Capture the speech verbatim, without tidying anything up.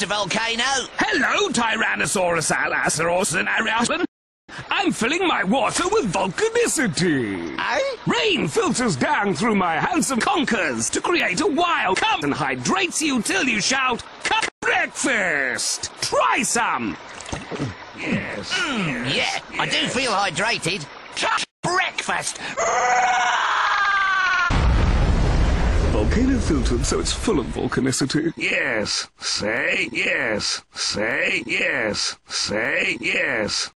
Mister Volcano. Hello, Tyrannosaurus alasaurus. I'm filling my water with volcanicity. Eh? Rain filters down through my handsome conkers to create a wild cup and hydrates you till you shout, "Cup breakfast!" Try some! Yes. Mm, yes, yeah, I do yes. feel hydrated. Cup breakfast! Volcano filtered so it's full of volcanicity. Yes. Say yes. Say yes. Say yes.